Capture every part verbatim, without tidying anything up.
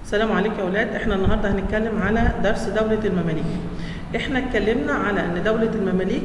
السلام عليكم يا اولاد. احنا النهارده هنتكلم على درس دولة المماليك. احنا اتكلمنا على ان دولة المماليك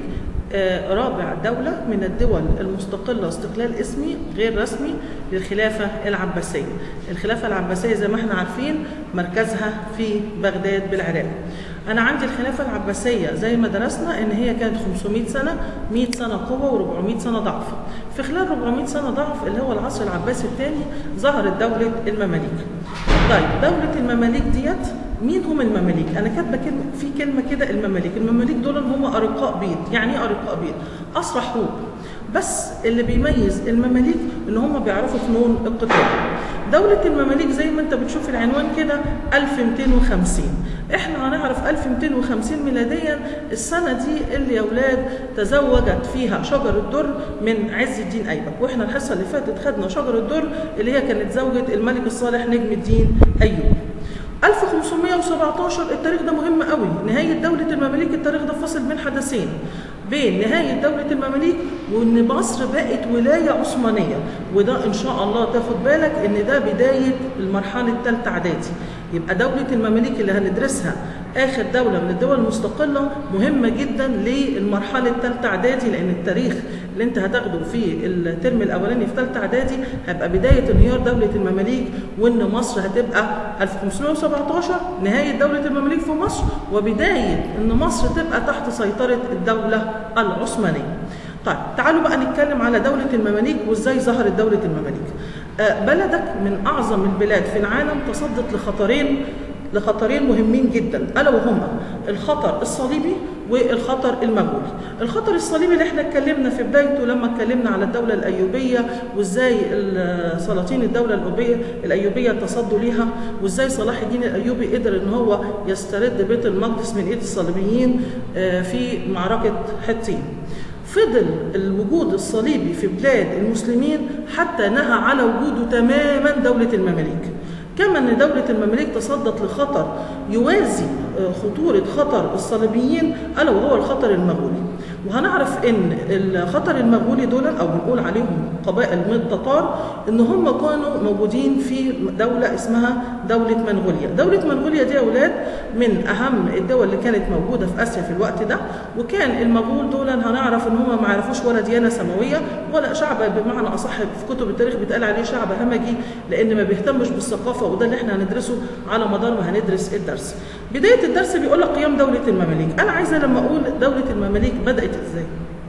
آه رابع دولة من الدول المستقلة استقلال اسمي غير رسمي للخلافة العباسية. الخلافة العباسية زي ما احنا عارفين مركزها في بغداد بالعراق. انا عندي الخلافة العباسية زي ما درسنا ان هي كانت خمسمائة سنة، مائة سنة قوة وأربعمائة سنة ضعف. في خلال أربعمائة سنة ضعف اللي هو العصر العباسي الثاني ظهرت دولة المماليك. طيب دولة المماليك ديت مين هم المماليك؟ أنا كاتبة كلمة في كلمة كده المماليك، المماليك دول هم أرقاء بيض، يعني إيه أرقاء بيض؟ أسرى حروب، بس اللي بيميز المماليك إن هم بيعرفوا فنون القتال. دولة المماليك زي ما أنت بتشوف العنوان كده ألف ومئتين وخمسين، إحنا هنعرف ألف ومئتين وخمسين ميلاديا السنة دي اللي يا أولاد تزوجت فيها شجر الدر من عز الدين أيبك، وإحنا الحصة اللي فاتت خدنا شجر الدر اللي هي كانت زوجة الملك الصالح نجم الدين أيوب. ألف وخمسمائة وسبعة عشر التاريخ ده مهم قوي، نهاية دولة المماليك. التاريخ ده فاصل بين حدثين، بين نهاية دولة المماليك وإن مصر بقت ولاية عثمانية، وده إن شاء الله تاخد بالك إن ده بداية المرحلة الثالثة إعدادي. يبقى دولة المماليك اللي هندرسها آخر دولة من الدول المستقلة مهمة جدا للمرحلة الثالثة إعدادي، لأن التاريخ اللي أنت هتاخده في الترم الأولاني في ثالثة إعدادي هيبقى بداية انهيار دولة المماليك، وإن مصر هتبقى ألف وخمسمائة وسبعة عشر نهاية دولة المماليك في مصر، وبداية إن مصر تبقى تحت سيطرة الدولة العثمانية. طيب تعالوا بقى نتكلم على دولة المماليك وإزاي ظهرت دولة المماليك. آه بلدك من أعظم البلاد في العالم تصدت لخطرين لخطرين مهمين جدا، ألا وهما الخطر الصليبي والخطر المغولي. الخطر الصليبي اللي احنا اتكلمنا في بدايته لما اتكلمنا على الدولة الأيوبية وازاي سلاطين الدولة الأيوبية الأيوبية تصدوا ليها، وازاي صلاح الدين الأيوبي قدر ان هو يسترد بيت المقدس من ايد الصليبيين في معركة حطين. فضل الوجود الصليبي في بلاد المسلمين حتى نهى على وجوده تماما دولة المماليك. كما ان دولة المماليك تصدت لخطر يوازي خطورة خطر الصليبيين ألا وهو الخطر المغولي. وهنعرف ان الخطر المغولي دول او بنقول عليهم قبائل من التتار ان هم كانوا موجودين في دولة اسمها دولة منغوليا. دولة منغوليا دي يا اولاد من اهم الدول اللي كانت موجودة في اسيا في الوقت ده، وكان المغول دول هنعرف ان هم ما عرفوش ولا ديانة سماوية ولا شعب، بمعنى اصح في كتب التاريخ بيتقال عليه شعب همجي لان ما بيهتمش بالثقافة، وده اللي احنا هندرسه على مدار ما هندرس الدرس. بداية الدرس بيقول لك قيام دولة المماليك. انا عايزة لما اقول دولة المماليك بدأت ازاي؟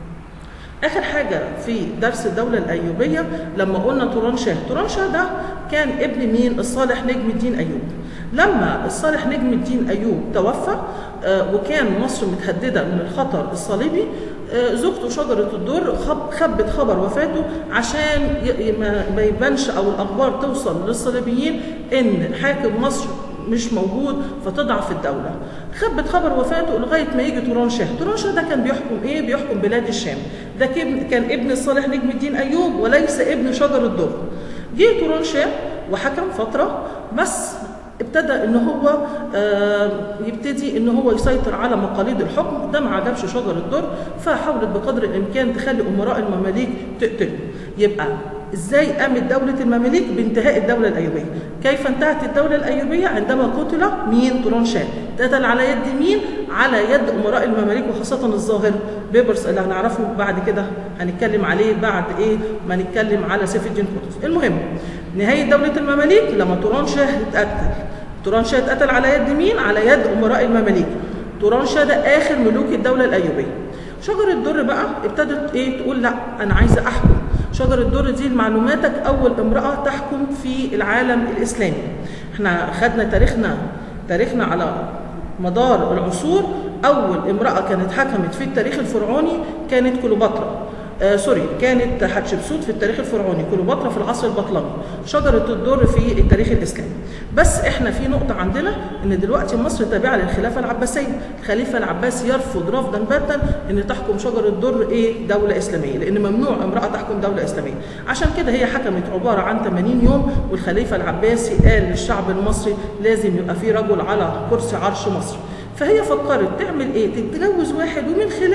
اخر حاجة في درس الدولة الايوبية لما قلنا تورانشاه، تورانشاه ده كان ابن مين؟ الصالح نجم الدين ايوب. لما الصالح نجم الدين ايوب توفى آه وكان مصر متهددة من الخطر الصليبي، آه زوجته شجرة الدر خبت خبر وفاته عشان ما يبانش او الاخبار توصل للصليبيين ان حاكم مصر مش موجود فتضعف الدولة. خبت خبر وفاته لغاية ما يجي تورانشاه. تورانشاه ده كان بيحكم ايه؟ بيحكم بلاد الشام. ده كان ابن الصالح نجم الدين ايوب وليس ابن شجر الدر. جه تورانشاه وحكم فترة، بس ابتدى ان هو آه يبتدي ان هو يسيطر على مقاليد الحكم. ده ما عجبش شجر الدر، فحاولت بقدر الامكان تخلي امراء المماليك تقتله. يبقى ازاي قامت دولة المماليك؟ بانتهاء الدولة الأيوبية. كيف انتهت الدولة الأيوبية؟ عندما قتل مين؟ تورانشاه. قتل على يد مين؟ على يد أمراء المماليك، وخاصة الظاهر بيبرس اللي هنعرفه بعد كده هنتكلم عليه بعد ايه ما نتكلم على سيف الدين قطز. المهم نهاية دولة المماليك لما تورانشاه اتقتل. تورانشاه اتقتل على يد مين؟ على يد أمراء المماليك. تورانشاه ده آخر ملوك الدولة الأيوبية. شجر الدر بقى ابتدت ايه؟ تقول لا أنا عايزة أحكم. شجر الدر دي لمعلوماتك أول امرأة تحكم في العالم الإسلامي. احنا خدنا تاريخنا تاريخنا على مدار العصور. أول امرأة كانت حكمت في التاريخ الفرعوني كانت كليوباترا. آه سوري كانت حتشبسوت في التاريخ الفرعوني، كليوباترا في العصر البطلمي، شجرة الدر في التاريخ الإسلامي. بس احنا في نقطة عندنا ان دلوقتي مصر تابعة للخلافة العباسية. الخليفة العباسي يرفض رفضا باتا ان تحكم شجر الدر ايه؟ دولة إسلامية، لأن ممنوع امرأة تحكم دولة إسلامية. عشان كده هي حكمت عبارة عن ثمانين يوم، والخليفة العباسي قال للشعب المصري لازم يبقى في رجل على كرسي عرش مصر. فهي فكرت تعمل ايه؟ تتجوز واحد ومن خلاله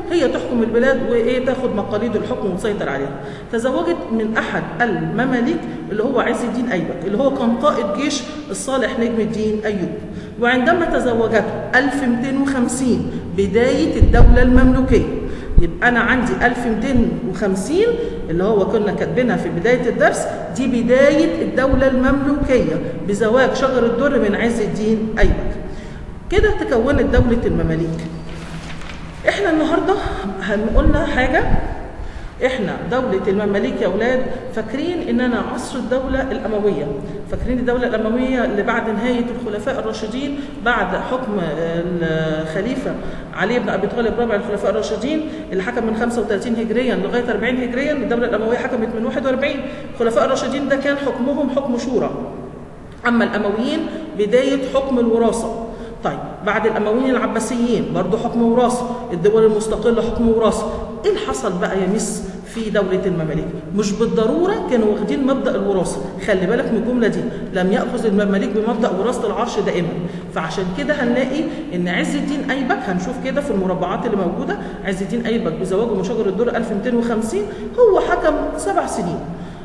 هي تحكم البلاد وايه تاخد مقاليد الحكم وتسيطر عليها. تزوجت من احد المماليك اللي هو عز الدين ايبك اللي هو كان قائد جيش الصالح نجم الدين ايوب. وعندما تزوجته ألف ومئتين وخمسين بدايه الدوله المملوكيه. يبقى انا عندي ألف ومئتين وخمسين اللي هو كنا كاتبينها في بدايه الدرس، دي بدايه الدوله المملوكيه بزواج شجر الدر من عز الدين ايبك. كده تكونت دوله المماليك. احنا النهارده هنقولنا حاجه، احنا دولة المماليك يا اولاد فاكرين اننا عصر الدولة الاموية، فاكرين الدولة الاموية اللي بعد نهاية الخلفاء الراشدين بعد حكم الخليفة علي بن ابي طالب رابع الخلفاء الراشدين اللي حكم من خمسة وثلاثين هجريا لغاية أربعين هجريا. الدولة الاموية حكمت من واحد وأربعين. الخلفاء الراشدين ده كان حكمهم حكم شورى. اما الامويين بداية حكم الوراثة. طيب بعد الامويين العباسيين برضه حكم وراثه، الدول المستقله حكم وراثه. ايه اللي حصل بقى يا مس في دوله المماليك؟ مش بالضروره كانوا واخدين مبدا الوراثه، خلي بالك من الجمله دي، لم ياخذ المماليك بمبدا وراثه العرش دائما. فعشان كده هنلاقي ان عز الدين ايبك، هنشوف كده في المربعات اللي موجوده، عز الدين ايبك بزواجه من شجر الدر ألف ومئتين وخمسين هو حكم سبع سنين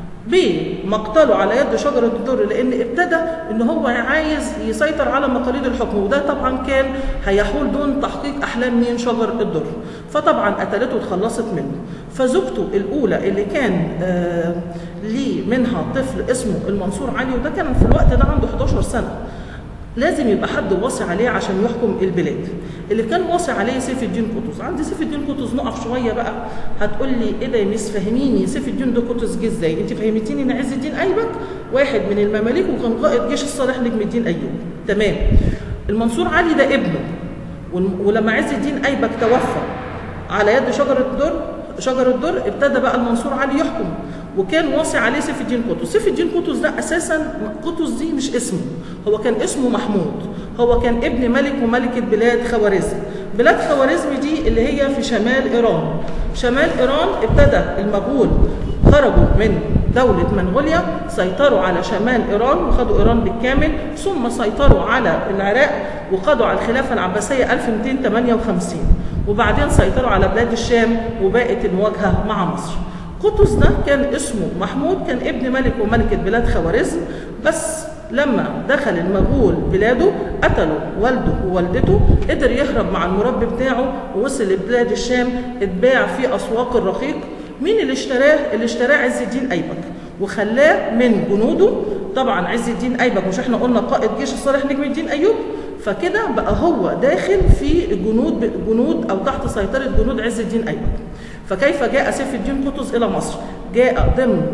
بمقتله على يد شجرة الدر، لأن ابتدى إن هو عايز يسيطر على مقاليد الحكم، وده طبعا كان هيحول دون تحقيق أحلام مين؟ شجر الدر. فطبعا قتلته وتخلصت منه. فزوجته الأولى اللي كان آه ليه منها طفل اسمه المنصور علي، وده كان في الوقت ده عنده حداشر سنة. لازم يبقى حد واصي عليه عشان يحكم البلاد. اللي كان واصي عليه سيف الدين قطز. عندي سيف الدين قطز نقف شويه بقى، هتقول لي ايه ده يا مس فهميني سيف الدين ده قطز جه ازاي؟ انت فهمتيني ان عز الدين ايبك واحد من المماليك وكان قائد جيش الصالح نجم الدين ايوب. تمام. المنصور علي ده ابنه، ولما عز الدين ايبك توفى على يد شجر الدر شجر الدر ابتدى بقى المنصور علي يحكم، وكان واصي عليه سيف الدين قطز. سيف الدين قطز ده اساسا قطز دي مش اسمه، هو كان اسمه محمود، هو كان ابن ملك وملكه بلاد خوارزم. بلاد خوارزم دي اللي هي في شمال ايران. شمال ايران ابتدى المغول خرجوا من دولة منغوليا، سيطروا على شمال ايران وخدوا ايران بالكامل، ثم سيطروا على العراق وقضوا على الخلافة العباسية ألف ومئتين وثمانية وخمسين، وبعدين سيطروا على بلاد الشام وبقت المواجهة مع مصر. قطز ده كان اسمه محمود، كان ابن ملك وملكة بلاد خوارزم، بس لما دخل المغول بلاده قتلوا والده ووالدته، قدر يهرب مع المربي بتاعه ووصل لبلاد الشام، اتباع في اسواق الرقيق. مين اللي اشتراه؟ اللي اشتراه عز الدين ايبك وخلاه من جنوده. طبعا عز الدين ايبك مش احنا قلنا قائد جيش الصالح نجم الدين ايوب، فكده بقى هو داخل في جنود جنود او تحت سيطره جنود عز الدين ايبك. فكيف جاء سيف الدين قطز الى مصر؟ جاء ضمن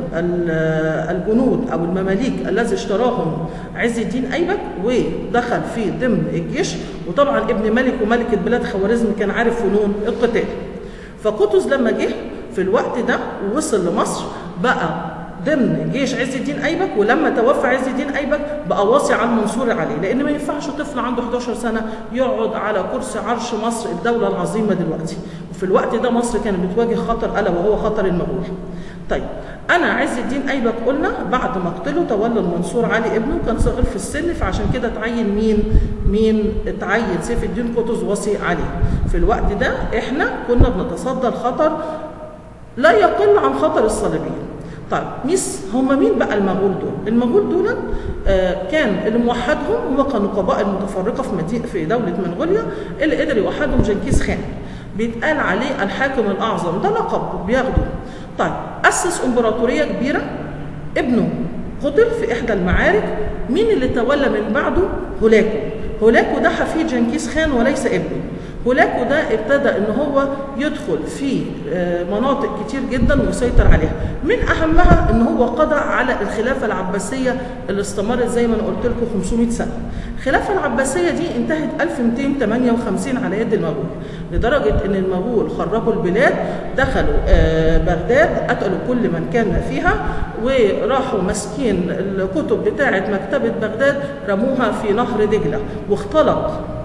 الجنود او المماليك الذي اشتراهم عز الدين ايبك ودخل في ضمن الجيش، وطبعا ابن ملك وملكه بلاد خوارزم كان عارف فنون القتال. فقطز لما جه في الوقت ده ووصل لمصر بقى ضمن جيش عز الدين ايبك، ولما توفى عز الدين ايبك بقى واصي على المنصور علي، لان ما ينفعش طفل عنده حداشر سنه يقعد على كرسي عرش مصر الدوله العظيمه دلوقتي. وفي الوقت ده مصر كانت بتواجه خطر الا وهو خطر المغول. طيب انا عز الدين ايبك قلنا بعد مقتله تولى المنصور علي ابنه، كان صغير في السن، فعشان كده تعين مين؟ مين اتعين؟ سيف الدين قطز وصي عليه. في الوقت ده احنا كنا بنتصدى الخطر لا يقل عن خطر الصليبيين. طيب ميس هم مين بقى المغول دول؟ المغول دول آه كان اللي موحدهم هو كانوا قبائل متفرقه في مدينه في دوله منغوليا، اللي قدر يوحدهم جنكيز خان، بيتقال عليه الحاكم الاعظم، ده لقب بياخده. طيب اسس امبراطوريه كبيره، ابنه قتل في احدى المعارك. مين اللي تولى من بعده؟ هولاكو. هولاكو ده حفيد جنكيز خان وليس ابنه. هولاكو ده ابتدى ان هو يدخل في مناطق كتير جدا ويسيطر عليها، من اهمها ان هو قضى على الخلافه العباسيه اللي استمرت زي ما انا قلت لكم خمسمائة سنه. الخلافه العباسيه دي انتهت ألف ومئتين وثمانية وخمسين على يد المغول، لدرجه ان المغول خربوا البلاد، دخلوا بغداد، قتلوا كل من كان فيها، وراحوا ماسكين الكتب بتاعه مكتبه بغداد رموها في نهر دجله، واختلط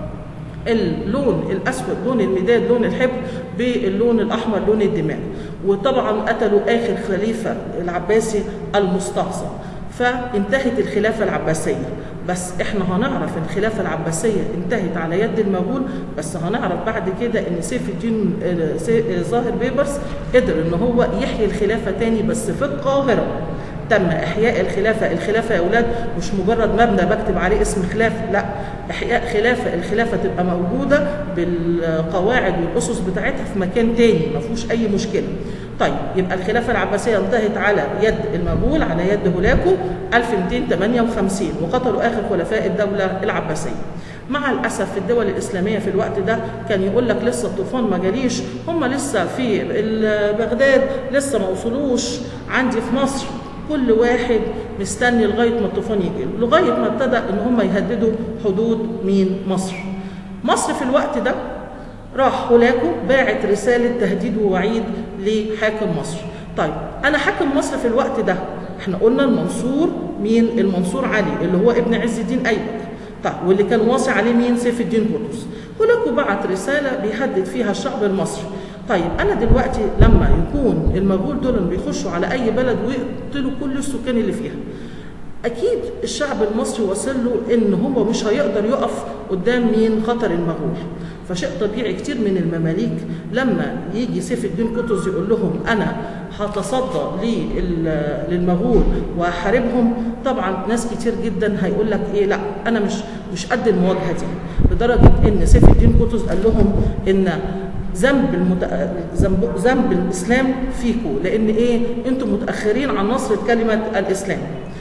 اللون الاسود لون المداد لون الحبر باللون الاحمر لون الدماء. وطبعا قتلوا اخر خليفه العباسي المستعصم. فانتهت الخلافة العباسية. بس احنا هنعرف ان الخلافة العباسية انتهت على يد المغول، بس هنعرف بعد كده ان سيف الدين ظاهر بيبرس قدر ان هو يحيي الخلافة تاني بس في القاهرة. تم احياء الخلافة. الخلافة يا اولاد مش مجرد مبنى بكتب عليه اسم خلافة، لا، احياء خلافة. الخلافة تبقى موجودة بالقواعد والاسس بتاعتها في مكان تاني ما فيهوش اي مشكلة. طيب يبقى الخلافة العباسية انتهت على يد المغول، على يد هولاكو ألف ومئتين وثمانية وخمسين، وقتلوا آخر خلفاء الدولة العباسية. مع الأسف في الدول الإسلامية في الوقت ده كان يقول لك لسه الطوفان ما جاليش، هم لسه في بغداد، لسه ما وصلوش عندي في مصر. كل واحد مستني لغاية ما الطوفان يجي، لغاية ما ابتدى إن هم يهددوا حدود مين؟ مصر. مصر في الوقت ده راح هولاكو باعت رسالة تهديد ووعيد لحاكم مصر. طيب أنا حاكم مصر في الوقت ده، احنا قلنا المنصور مين؟ المنصور علي اللي هو ابن عز الدين أيبك. طيب واللي كان واصي عليه مين؟ سيف الدين قطز. هولاكو بعت رسالة بيهدد فيها الشعب المصري. طيب أنا دلوقتي لما يكون المغول دول بيخشوا على أي بلد ويقتلوا كل السكان اللي فيها، أكيد الشعب المصري وصل له إن هو مش هيقدر يقف قدام مين؟ خطر المغول. فشيء طبيعي كتير من المماليك لما يجي سيف الدين قطز يقول لهم أنا هتصدى للمغول وهحاربهم، طبعا ناس كتير جدا هيقول لك إيه، لا أنا مش مش قد المواجهة دي. لدرجة إن سيف الدين قطز قال لهم إن ذنب المت... ذنب ذنب الإسلام فيكم، لأن إيه؟ أنتم متأخرين عن نصرة كلمة الإسلام.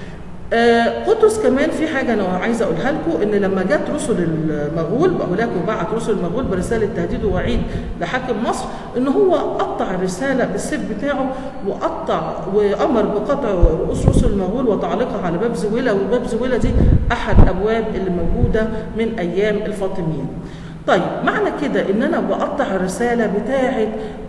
آه قطز كمان في حاجة أنا عايزة أقولها لكم، إن لما جت رسل المغول هولاكو بعت رسل المغول برسالة تهديد ووعيد لحاكم مصر، إن هو قطع الرسالة بالسيف بتاعه، وقطع وأمر بقطع رؤوس رسل المغول وتعليقها على باب زويلة، وباب زويلة دي أحد أبواب اللي موجودة من أيام الفاطميين. طيب معنى كده ان انا بقطع الرساله بتاعه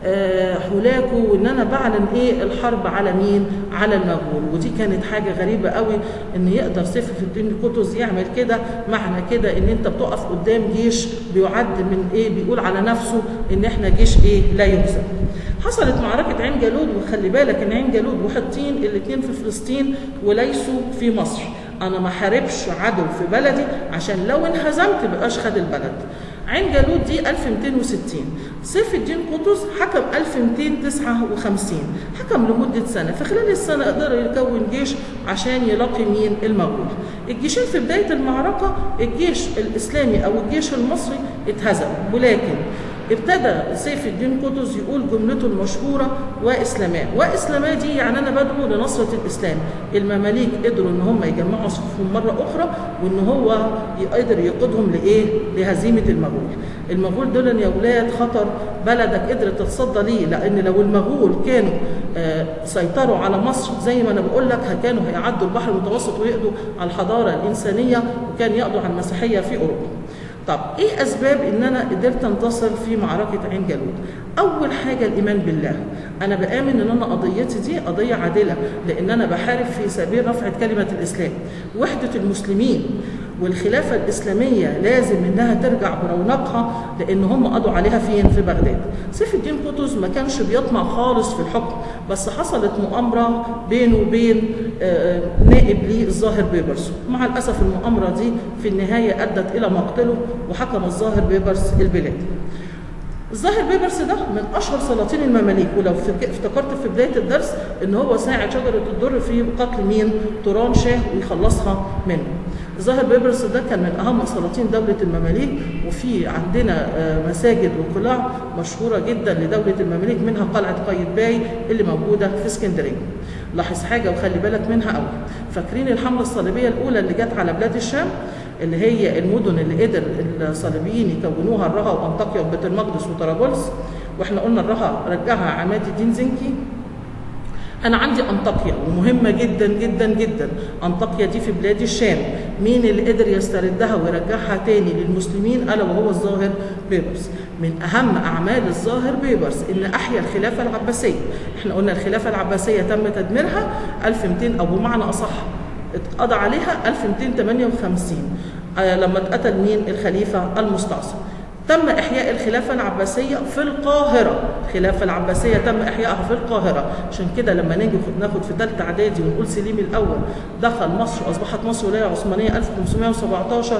هولاكو وان انا بعلن ايه؟ الحرب على مين؟ على المغول. ودي كانت حاجه غريبه قوي ان يقدر سيف الدين قطز يعمل كده. معنى كده ان انت بتقف قدام جيش بيعد من ايه؟ بيقول على نفسه ان احنا جيش ايه؟ لا يهزم. حصلت معركه عين جالوت، وخلي بالك ان عين جالوت وحطين الاثنين في فلسطين وليسوا في مصر. انا ما حاربش عدو في بلدي عشان لو انهزمت بقاش خد البلد. عين جالوت دي ألف ومئتين وستين، سيف الدين قطز حكم ألف ومئتين وتسعة وخمسين، حكم لمدة سنة. في خلال السنة قدر يكون جيش عشان يلاقي مين؟ المغول. الجيشين في بداية المعركة الجيش الإسلامي أو الجيش المصري اتهزم، ولكن ابتدى سيف الدين قطز يقول جملته المشهورة وإسلاماه. وإسلاماه دي يعني أنا بدعو لنصرة الإسلام. المماليك قدروا إن هم يجمعوا صفوفهم مرة أخرى، وإن هو يقدر يقودهم لإيه؟ لهزيمة المغول. المغول دول يا ولاد خطر بلدك قدرت تتصدى ليه، لأن لو المغول كانوا آه سيطروا على مصر زي ما أنا بقول لك كانوا هيعدوا البحر المتوسط ويقضوا على الحضارة الإنسانية، وكان يقضوا على المسيحية في أوروبا. طب ايه اسباب ان انا قدرت انتصر في معركه عين جالوت؟ اول حاجه الايمان بالله. انا بامن ان انا قضيتي دي قضيه عادله، لان انا بحارب في سبيل رفع كلمه الاسلام، وحده المسلمين، والخلافه الاسلاميه لازم انها ترجع برونقها، لان هم قضوا عليها فين؟ في بغداد. سيف الدين قطز ما كانش بيطمع خالص في الحكم، بس حصلت مؤامره بينه وبين نائب ليه الظاهر بيبرس. مع الاسف المؤامره دي في النهايه ادت الى مقتله، وحكم الظاهر بيبرس البلاد. الظاهر بيبرس ده من اشهر سلاطين المماليك، ولو افتكرت في بدايه الدرس ان هو ساعد شجره الدر في قتل مين؟ توران شاه ويخلصها منه. الظاهر بيبرس ده كان من اهم سلاطين دوله المماليك، وفي عندنا مساجد وقلاع مشهوره جدا لدوله المماليك، منها قلعه قايتباي اللي موجوده في اسكندريه. لاحظ حاجه وخلي بالك منها قوي. فاكرين الحمله الصليبيه الاولى اللي جت على بلاد الشام، اللي هي المدن اللي قدر الصليبيين يكونوها الرها وانطاكيا وبيت المقدس وطرابلس، واحنا قلنا الرها رجعها عماد الدين زنكي. انا عندي انطاكيا ومهمه جدا جدا جدا. انطاكيا دي في بلاد الشام، مين اللي قدر يستردها ويرجعها تاني للمسلمين؟ الا وهو الظاهر بيبرس. من اهم اعمال الظاهر بيبرس ان احيا الخلافه العباسيه. احنا قلنا الخلافه العباسيه تم تدميرها ألف ومئتين او بمعنى اصح اتقضى عليها ألف ومئتين وثمانية وخمسين آه لما اتقتل مين؟ الخليفه المستعصم. تم إحياء الخلافة العباسية في القاهرة. الخلافة العباسية تم إحيائها في القاهرة، عشان كده لما نيجي ناخد في ثالثة إعدادي ونقول سليم الأول دخل مصر وأصبحت مصر ولاية عثمانية ألف وخمسمائة وسبعتاشر،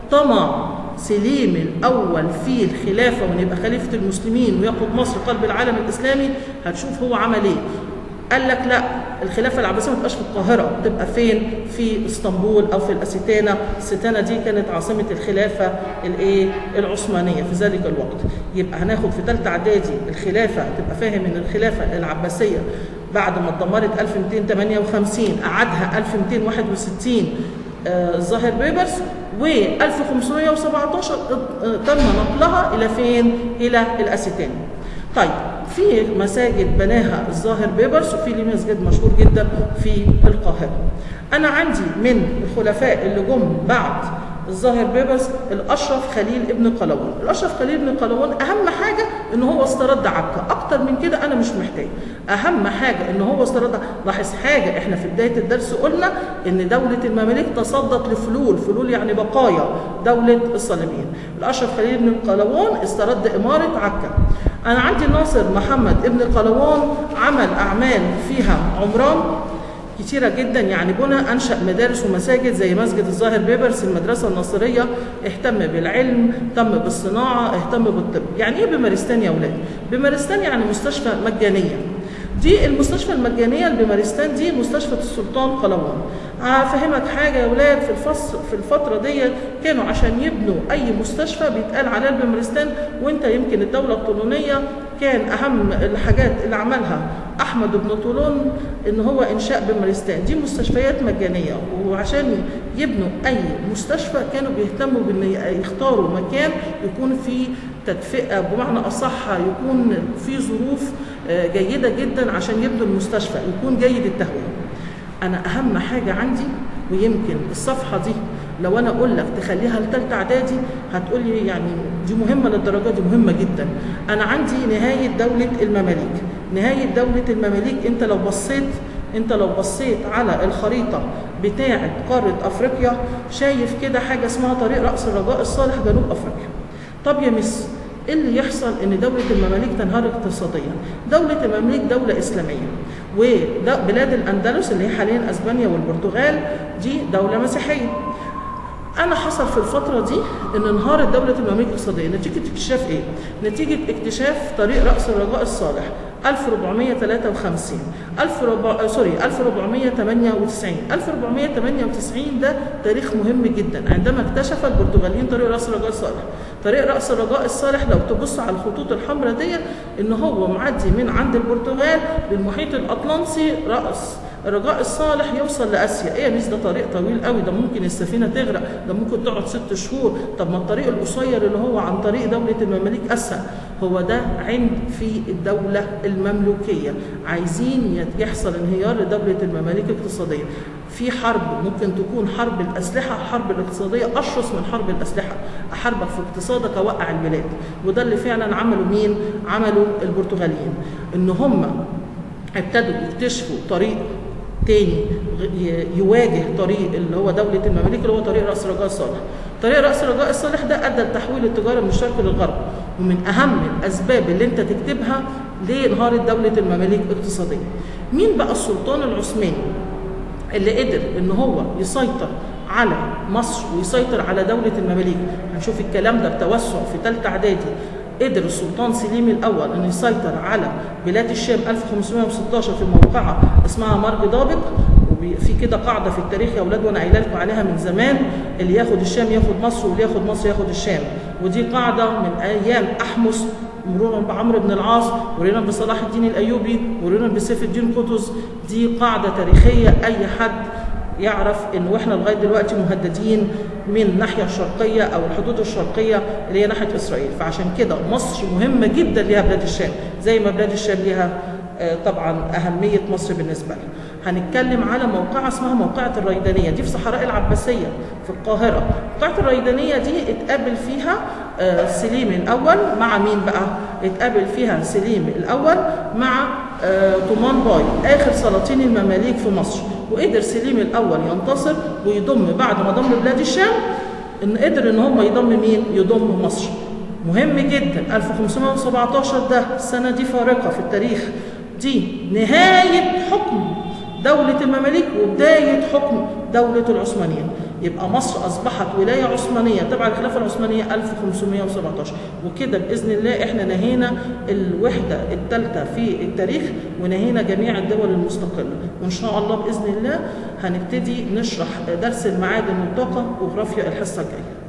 طمع سليم الأول في الخلافة وإن يبقى خليفة المسلمين وياخد مصر قلب العالم الإسلامي، هتشوف هو عمل إيه. قال لك لا، الخلافة العباسية ما تبقاش في القاهرة، تبقى فين؟ في اسطنبول أو في الأستانة. الأستانة دي كانت عاصمة الخلافة الإيه؟ العثمانية في ذلك الوقت. يبقى هناخد في ثالثة إعدادي الخلافة، تبقى فاهم إن الخلافة العباسية بعد ما اتدمرت ألف ومئتين وثمانية وخمسين أعادها ألف ومئتين وواحد وستين الظاهر بيبرس، و ألف وخمسمائة وسبعتاشر تم نقلها إلى فين؟ إلى الأستانة. طيب في مساجد بناها الظاهر بيبرس، وفي ليه مسجد مشهور جدا في القاهرة. أنا عندي من الخلفاء اللي جم بعد الظاهر بيبرس الأشرف خليل ابن قلاوون. الأشرف خليل ابن قلاوون أهم حاجة إن هو استرد عكا، أكتر من كده أنا مش محتاج. أهم حاجة إن هو استرد. لاحظ حاجة، إحنا في بداية الدرس قلنا إن دولة المماليك تصدت لفلول، فلول يعني بقايا دولة الصليبيين. الأشرف خليل ابن قلاوون استرد إمارة عكا. أنا عندي ناصر محمد ابن قلاوون عمل أعمال فيها عمران كتيرة جدا، يعني بنى أنشأ مدارس ومساجد زي مسجد الظاهر بيبرس، المدرسة الناصرية، اهتم بالعلم، اهتم بالصناعة، اهتم بالطب. يعني إيه بمارستان يا أولاد؟ بمارستان يعني مستشفى مجانية. دي المستشفى المجانية البمارستان دي مستشفى السلطان قلاوون. هفهمك حاجة يا ولاد، في الفصل في الفترة دي كانوا عشان يبنوا أي مستشفى بيتقال عليها البمارستان، وأنت يمكن الدولة الطولونية كان أهم الحاجات اللي عملها أحمد بن طولون إن هو إنشاء بمارستان. دي مستشفيات مجانية، وعشان يبنوا أي مستشفى كانوا بيهتموا بأن يختاروا مكان يكون فيه تدفئة، بمعنى أصح يكون فيه ظروف جيدة جدا عشان يبنوا المستشفى، يكون جيد التهوية. أنا أهم حاجة عندي، ويمكن الصفحة دي لو أنا أقول لك تخليها لثالثة إعدادي هتقول لي يعني دي مهمة للدرجة دي، مهمة جدا. أنا عندي نهاية دولة المماليك. نهاية دولة المماليك، أنت لو بصيت أنت لو بصيت على الخريطة بتاعة قارة أفريقيا شايف كده حاجة اسمها طريق رأس الرجاء الصالح جنوب أفريقيا. طب يا مس إيه اللي يحصل إن دولة المماليك تنهار اقتصاديا؟ دولة المماليك دولة إسلامية، وبلاد الأندلس اللي هي حاليا أسبانيا والبرتغال دي دولة مسيحية. أنا حصل في الفترة دي إن انهارت دولة المماليك اقتصاديا نتيجة اكتشاف إيه؟ نتيجة اكتشاف طريق رأس الرجاء الصالح ألف وأربعمائة وثلاثة وخمسين ألف وربع... سوري ألف وأربعمائة وثمانية وتسعين ألف وأربعمائة وثمانية وتسعين ده تاريخ مهم جدا، عندما اكتشف البرتغاليين طريق رأس الرجاء الصالح. طريق رأس الرجاء الصالح لو تبص على الخطوط الحمراء دي إن هو معدي من عند البرتغال للمحيط الأطلنطي، رأس الرجاء الصالح يوصل لاسيا. ايه يا ميس ده طريق طويل قوي، ده ممكن السفينه تغرق، ده ممكن تقعد ست شهور. طب ما الطريق القصير اللي هو عن طريق دوله المماليك اسهل. هو ده عند في الدوله المملوكيه، عايزين يحصل انهيار لدوله المماليك اقتصاديا. في حرب ممكن تكون حرب الاسلحه، الحرب الاقتصاديه اشرس من حرب الاسلحه، احاربك في اقتصادك اوقع البلاد. وده اللي فعلا عملوا مين؟ عملوا البرتغاليين، ان هم ابتدوا يكتشفوا طريق تاني يواجه طريق اللي هو دولة المماليك اللي هو طريق رأس الرجاء الصالح. طريق رأس الرجاء الصالح ده أدى لتحويل التجارة من الشرق للغرب، ومن أهم الأسباب اللي أنت تكتبها ليه انهارت دولة المماليك اقتصاديا. مين بقى السلطان العثماني اللي قدر إن هو يسيطر على مصر ويسيطر على دولة المماليك؟ هنشوف الكلام ده بتوسع في ثالثة إعدادي. قدر السلطان سليم الأول أن يسيطر على بلاد الشام ألف وخمسمائة وستاشر في موقعة اسمها مرج ضابق. وفي كده قاعدة في التاريخ يا أولاد وأنا قايله لكم عليها من زمان، اللي ياخد الشام ياخد مصر، واللي ياخد مصر ياخد الشام. ودي قاعدة من أيام أحمس، مرورا بعمرو بن العاص، مرورا بصلاح الدين الأيوبي، مرورا بسيف الدين قطز. دي قاعدة تاريخية أي حد يعرف ان واحنا لغايه دلوقتي مهددين من الناحيه الشرقيه او الحدود الشرقيه اللي هي ناحيه اسرائيل. فعشان كده مصر مهمه جدا ليها بلاد الشام، زي ما بلاد الشام ليها طبعا اهميه مصر بالنسبه لها. هنتكلم على موقعه اسمها موقعه الريدانيه، دي في صحراء العباسيه في القاهره. موقعه الريدانيه دي اتقابل فيها سليم الاول مع مين بقى؟ اتقابل فيها سليم الاول مع طومان باي اخر سلاطين المماليك في مصر. وقدر سليم الاول ينتصر ويضم بعد ما ضم بلاد الشام، ان قدر ان هم يضم مين؟ يضم مصر. مهم جدا. ألف وخمسمائة وسبعتاشر ده السنة دي فارقة في التاريخ، دي نهاية حكم دولة المماليك وبداية حكم دولة العثمانيين. يبقى مصر أصبحت ولاية عثمانية تبع الخلافة العثمانية ألف وخمسمائة وسبعتاشر، وكده بإذن الله إحنا نهينا الوحدة الثالثة في التاريخ ونهينا جميع الدول المستقلة. وإن شاء الله بإذن الله هنبتدي نشرح درس المعادن والطاقة وجغرافيا الحصة الجاية.